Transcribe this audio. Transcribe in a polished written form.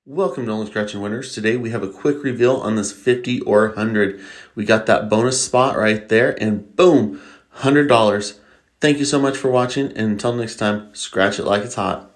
Welcome to Only Scratching Winners. Today we have a quick reveal on this 50 or 100. We got that bonus spot right there and boom, $100. Thank you so much for watching, and until next time, scratch it like it's hot.